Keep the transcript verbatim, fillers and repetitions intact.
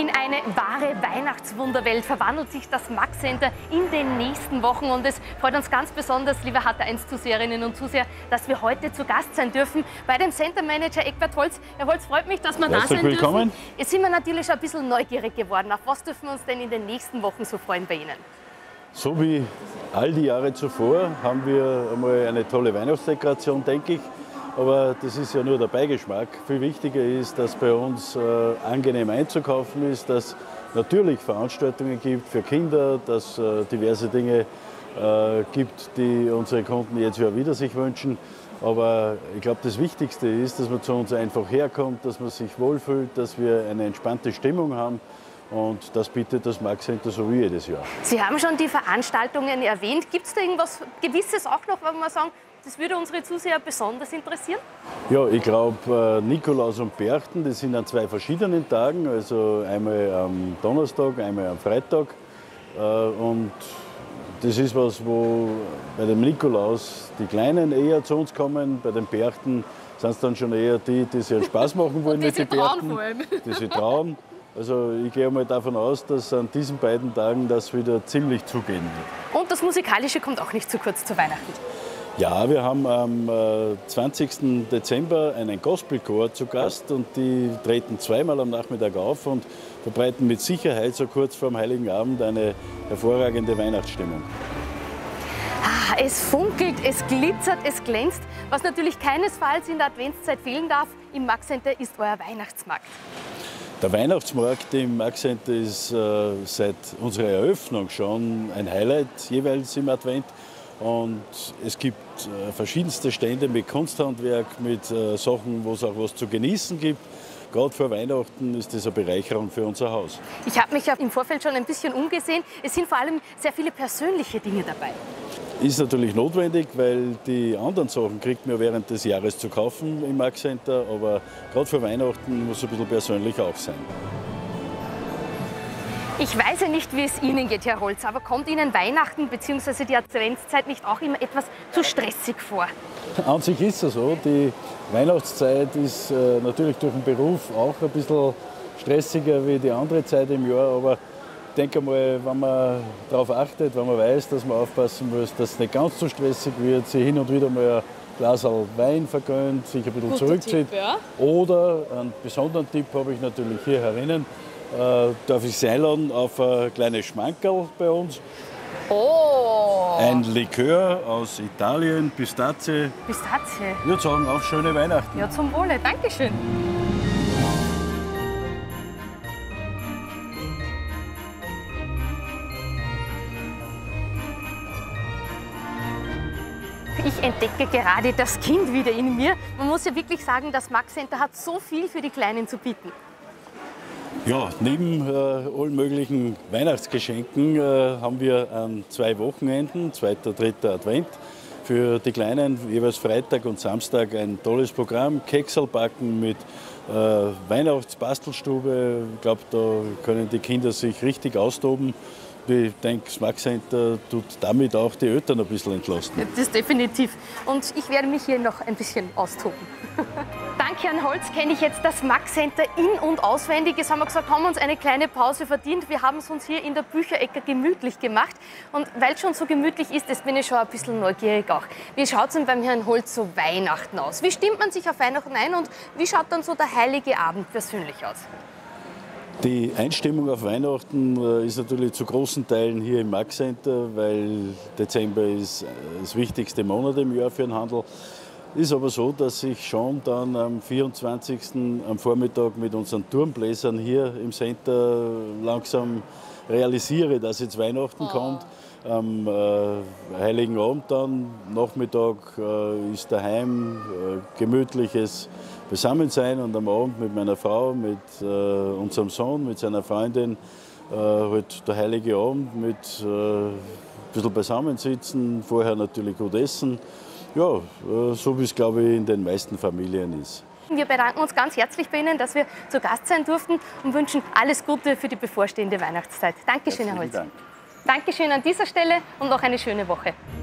In eine wahre Weihnachtswunderwelt verwandelt sich das Max Center in den nächsten Wochen. Und es freut uns ganz besonders, liebe H T eins Zuseherinnen und Zuseher, dass wir heute zu Gast sein dürfen bei dem Center Manager Egbert Holz. Herr Holz, freut mich, dass wir da sein willkommen. dürfen. Jetzt sind wir natürlich schon ein bisschen neugierig geworden. Auf was dürfen wir uns denn in den nächsten Wochen so freuen bei Ihnen? So wie all die Jahre zuvor haben wir einmal eine tolle Weihnachtsdekoration, denke ich. Aber das ist ja nur der Beigeschmack. Viel wichtiger ist, dass bei uns äh, angenehm einzukaufen ist, dass natürlich Veranstaltungen gibt für Kinder, dass äh, diverse Dinge äh, gibt, die unsere Kunden jetzt ja wieder sich wünschen. Aber ich glaube, das Wichtigste ist, dass man zu uns einfach herkommt, dass man sich wohlfühlt, dass wir eine entspannte Stimmung haben. Und das bietet das Max Center so wie jedes Jahr. Sie haben schon die Veranstaltungen erwähnt. Gibt es da irgendwas Gewisses auch noch, wo wir sagen, das würde unsere Zuseher besonders interessieren? Ja, ich glaube, Nikolaus und Berchten, das sind an zwei verschiedenen Tagen. Also einmal am Donnerstag, einmal am Freitag. Und das ist was, wo bei dem Nikolaus die Kleinen eher zu uns kommen. Bei den Berchten sind es dann schon eher die, die sich Spaß machen wollen mit den Berchten. Die sich trauen. Also ich gehe mal davon aus, dass an diesen beiden Tagen das wieder ziemlich zugehen wird. Und das Musikalische kommt auch nicht zu kurz zu Weihnachten? Ja, wir haben am zwanzigsten Dezember einen Gospelchor zu Gast und die treten zweimal am Nachmittag auf und verbreiten mit Sicherheit so kurz vor dem Heiligen Abend eine hervorragende Weihnachtsstimmung. Ah, es funkelt, es glitzert, es glänzt. Was natürlich keinesfalls in der Adventszeit fehlen darf, im Max Center ist euer Weihnachtsmarkt. Der Weihnachtsmarkt im Max Center ist äh, seit unserer Eröffnung schon ein Highlight jeweils im Advent. Und es gibt äh, verschiedenste Stände mit Kunsthandwerk, mit äh, Sachen, wo es auch was zu genießen gibt. Gerade vor Weihnachten ist das eine Bereicherung für unser Haus. Ich habe mich im Vorfeld schon ein bisschen umgesehen. Es sind vor allem sehr viele persönliche Dinge dabei. Ist natürlich notwendig, weil die anderen Sachen kriegt man während des Jahres zu kaufen im Max Center. Aber gerade vor Weihnachten muss es ein bisschen persönlich auch sein. Ich weiß ja nicht, wie es Ihnen geht, Herr Holz, aber kommt Ihnen Weihnachten bzw. die Adventszeit nicht auch immer etwas zu stressig vor? An sich ist es so. Die Weihnachtszeit ist äh, natürlich durch den Beruf auch ein bisschen stressiger wie die andere Zeit im Jahr. Aber ich denke mal, wenn man darauf achtet, wenn man weiß, dass man aufpassen muss, dass es nicht ganz so stressig wird, sich hin und wieder mal ein Glas Wein vergönnt, sich ein bisschen Guter zurückzieht. Tipp, ja. Oder einen besonderen Tipp habe ich natürlich hier herinnen. Äh, darf ich Sie einladen auf ein kleines Schmankerl bei uns. Oh! Ein Likör aus Italien, Pistazie. Pistazie? Ich würde sagen, auf schöne Weihnachten. Ja, zum Wohle. Dankeschön. Ich entdecke gerade das Kind wieder in mir. Man muss ja wirklich sagen, das Max Center hat so viel für die Kleinen zu bieten. Ja, neben äh, allen möglichen Weihnachtsgeschenken äh, haben wir an zwei Wochenenden, zweiter, dritter Advent, für die Kleinen jeweils Freitag und Samstag ein tolles Programm. Keksel backen mit äh, Weihnachtsbastelstube. Ich glaube, da können die Kinder sich richtig austoben. Ich denke, das Max Center tut damit auch die Eltern ein bisschen entlasten. Ja, das definitiv. Und ich werde mich hier noch ein bisschen austoben. Dank Herrn Holz kenne ich jetzt das Max Center in- und auswendig. Jetzt haben wir gesagt, haben wir uns eine kleine Pause verdient. Wir haben es uns hier in der Bücherecke gemütlich gemacht. Und weil es schon so gemütlich ist, jetzt bin ich schon ein bisschen neugierig auch. Wie schaut es denn beim Herrn Holz so Weihnachten aus? Wie stimmt man sich auf Weihnachten ein und wie schaut dann so der heilige Abend persönlich aus? Die Einstimmung auf Weihnachten ist natürlich zu großen Teilen hier im Max Center, weil Dezember ist das wichtigste Monat im Jahr für den Handel. Ist aber so, dass ich schon dann am vierundzwanzigsten am Vormittag mit unseren Turmbläsern hier im Center langsam realisiere, dass jetzt Weihnachten oh. kommt. Am äh, Heiligen Abend dann, Nachmittag, äh, ist daheim äh, gemütliches Beisammensein und am Abend mit meiner Frau, mit äh, unserem Sohn, mit seiner Freundin, äh, halt der Heilige Abend mit äh, ein bisschen beisammensitzen, vorher natürlich gut essen. Ja, äh, so wie es, glaube ich, in den meisten Familien ist. Wir bedanken uns ganz herzlich bei Ihnen, dass wir zu Gast sein durften und wünschen alles Gute für die bevorstehende Weihnachtszeit. Dankeschön, Herr Holz. Dank. Dankeschön an dieser Stelle und noch eine schöne Woche.